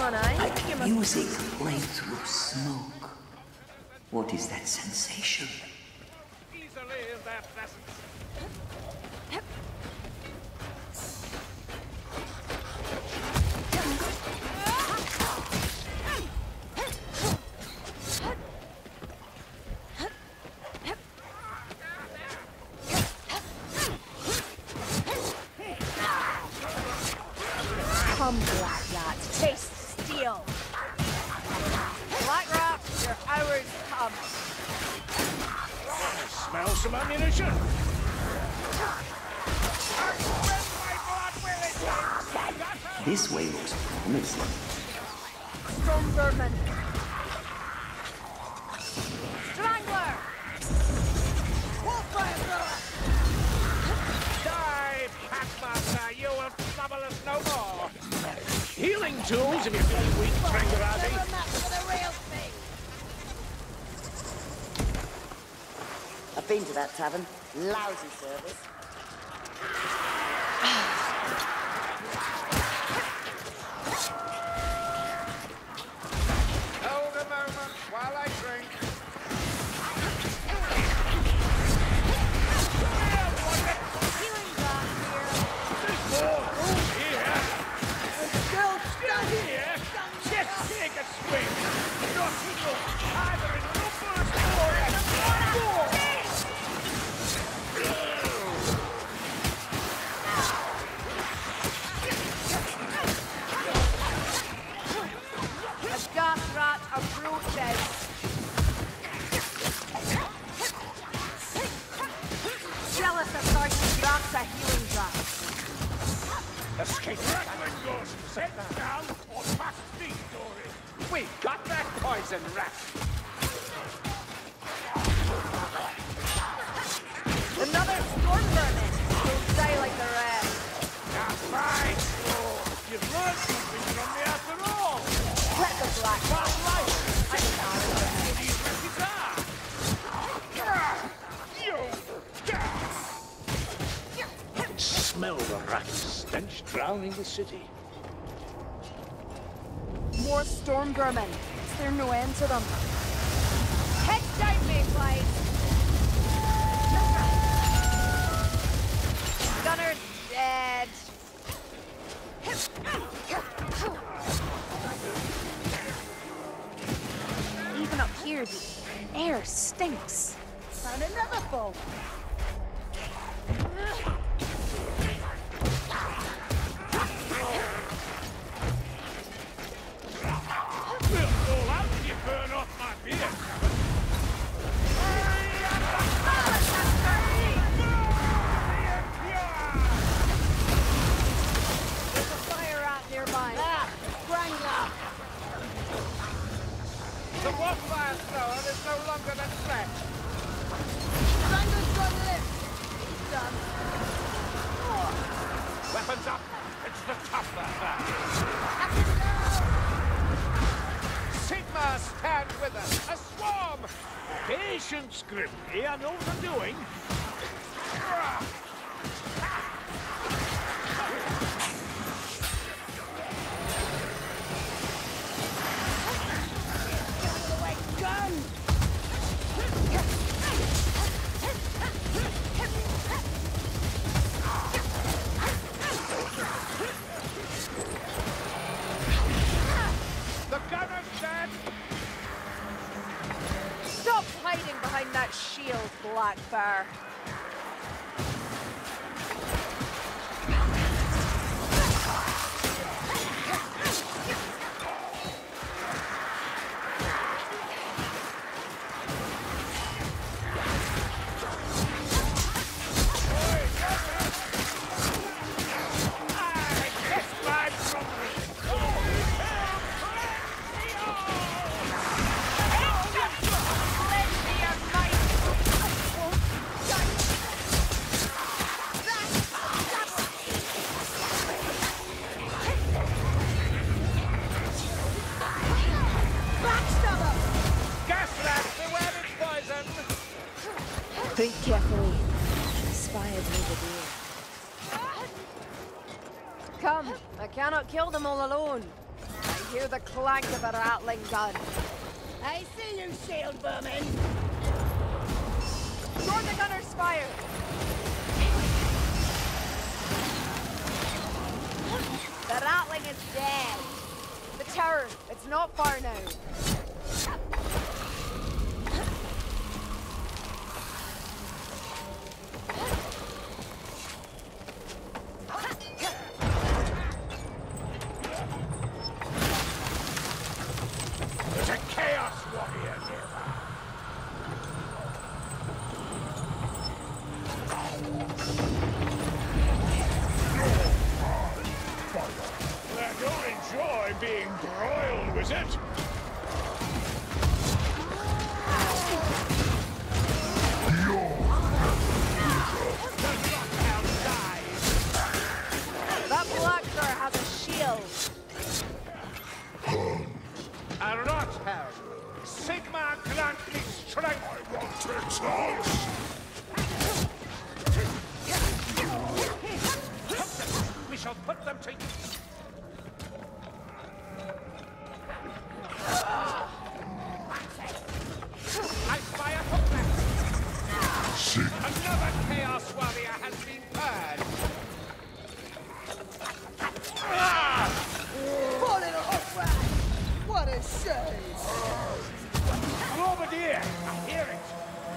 on, eh? Like music played through smoke. What is that sensation? Easily in their presence. Come, black rats, taste steel. Black rats, your hours come. Smell some ammunition. This way looks promising. Storm vermin. Strangler. Wolffire thrower. Die, Packmaster, you will trouble us no more. Healing tools if you're feeling weak, Trangarati. Never match for the real thing. I've been to that tavern. Lousy service. Hold a moment while I drink. Healing drop here. There's more. Here. Still Here. Just take a swing. Not equal either in numbers or in more. A gas rat approaches. Jealous of Sergeant drops a healing drop. Escape Rattlingos! Set down or pass the story! We got that poison rat! Another storm vermin. You'll die like the rest. That's right! Oh, you've learned something from me after all! Let the black Well, right! I can't. These rescues are! You! Smell the rat stench drowning the city. More storm vermin. Is there no end to them? Head down, Mayflies! Gunner's dead. Even up here, the air stinks. Found another foe. We'll fall out if you burn off my beard! There's a fire rat nearby. Strangler. The wildfire thrower is no longer than threat! Strangler's got lift. He's done. Weapons up! It's the tougher rat! Sigma, stand with us! A swarm! Patience, Grimly, I know what I'm doing. Gun! The gunner's dead! Stop hiding behind that shield, Blackfire. Think carefully. Inspired me to do. Come, I cannot kill them all alone. I hear the clank of a rattling gun. I see you, shield vermin! Toward the gunner's fire! The rattling is dead. The tower, it's not far now. There's a Chaos Warrior nearby. You'll enjoy being broiled, wizard. That Blackthor has a shield. A Rothelm. Sigma grant me strength. I want to touch. We shall put them to use. I spy a hookback. Another Chaos Warrior has been purged. Poor little hookrat! What a shame! Bombardier! I hear it!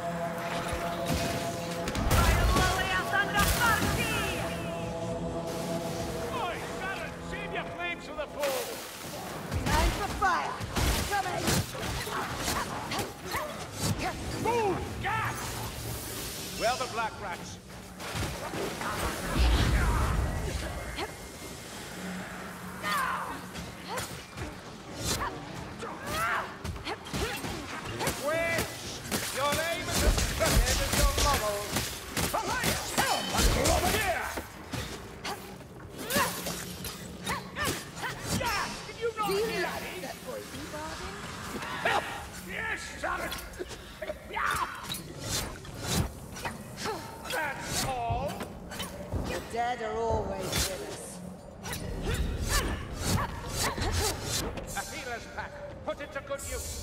Oi, Baron! Save your flames for the foe! Time for fire! Coming! Move! Gas! Well, the Black Rats. Witch! Your name is as crooked as your laurel. Over here! Did you not Do you hear like me? that voicey, Bargain? Help! Yes, Sonic! That's all! The dead are always with us. A healer's pack. Put it to good use.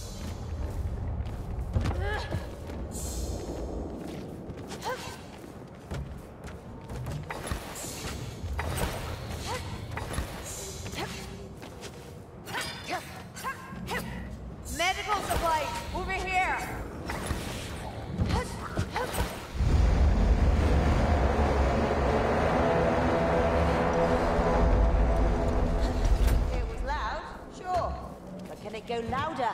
Medical supplies, over here! It was loud, sure. But can it go louder?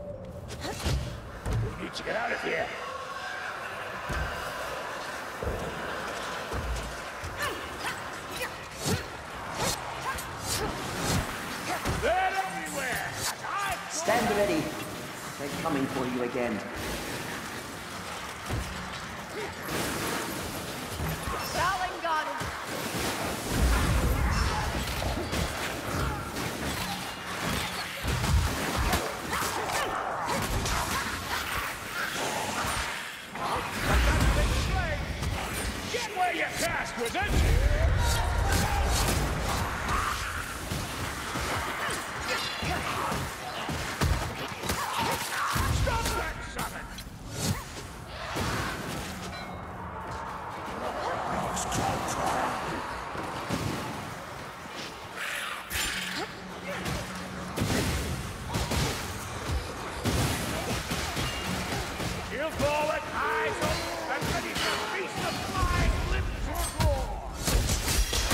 We need to get out of here. They're everywhere! Stand ready. They're coming for you again. Rattling gun! Get where you cast, wizard! Stop that summon! Shield forward, eyes up, and ready for a feast of flying limbs or roar!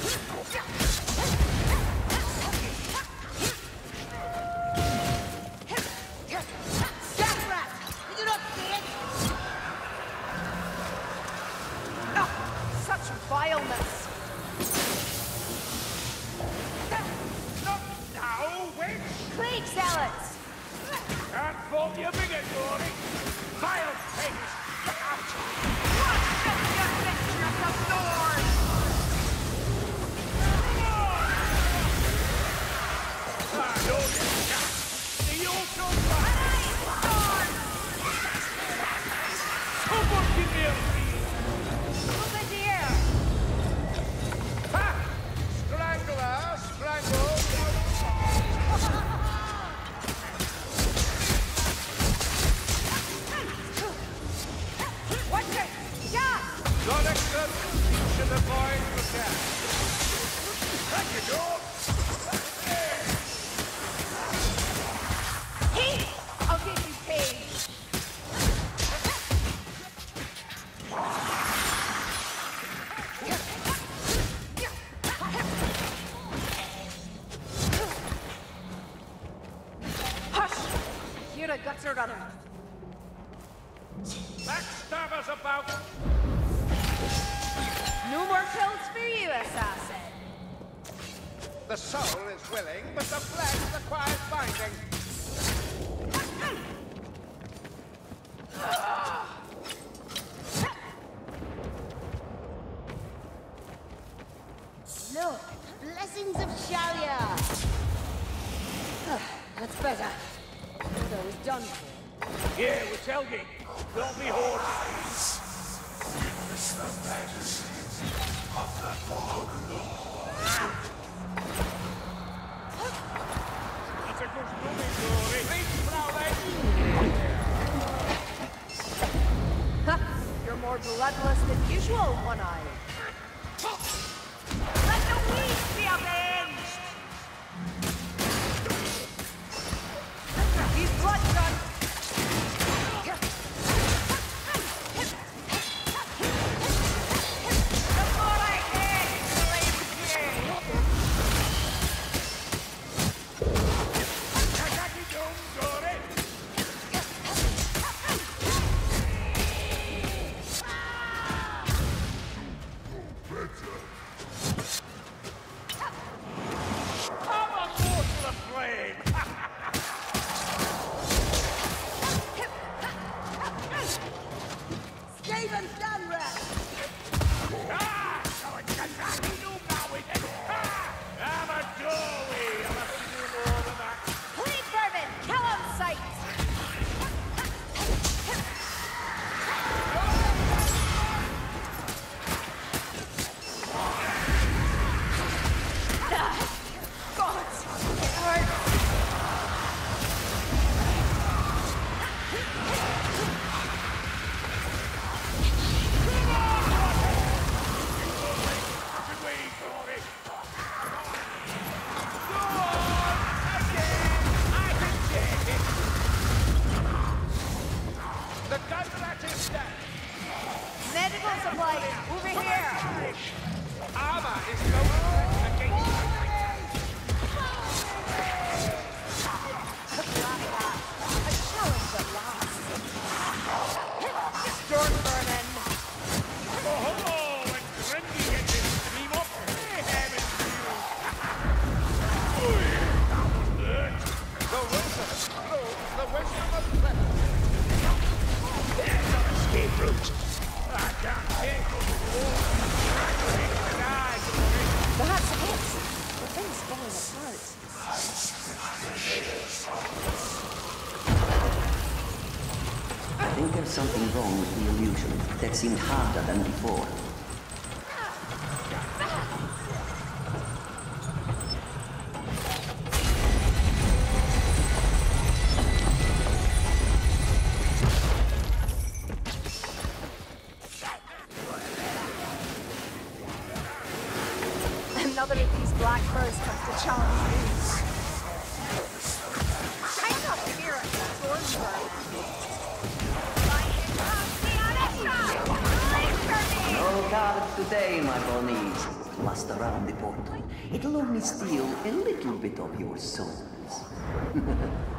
Death rat! Did you not see it? Such vileness! Not now, witch! Plague zealots! Can't fault your bigger glory! Vile things! Someone give me a read! Over here! Ha! Strangler, strangle! get a gutter on him. Backstabbers about! No more kills for you, assassin. The soul is willing, but the flesh requires binding. Look, blessings of Shalia. That's better. So it's done for. Yeah, we're Telgi. Don't be horse. That's a good movie story. Reach, Flowey! Ha! You're more bloodless than usual, One-Eye. Let the weeds be avenged! He's blood done. The more I hate, the less you. Kagaki Dome Dory! I'm a mortal of flame! Stephen Dunrat! Ah! So it's Kagaki Dome now, is it? Ah! I'm a dory! I must do more than that. Please, Bourbon, kill on sight. God, it hurts. Good way, Dory! Go on! Again! I can take it! The gunrat is dead! Medical supplies, over here. Armor is no threat against A challenge at last. Stormvermin. Oh, and Grindy gets his steam up! Heavens to you! The wisdom of clever. There's no escape route. I can't take them. Perhaps it is. The thing's falling apart. I think there's something wrong with the illusion. That seemed harder than before. Another of these black crows comes to challenge me. I'm not fear of Stormvermin. No cards today, my ponies. Lust around the portal. It'll only steal a little bit of your souls.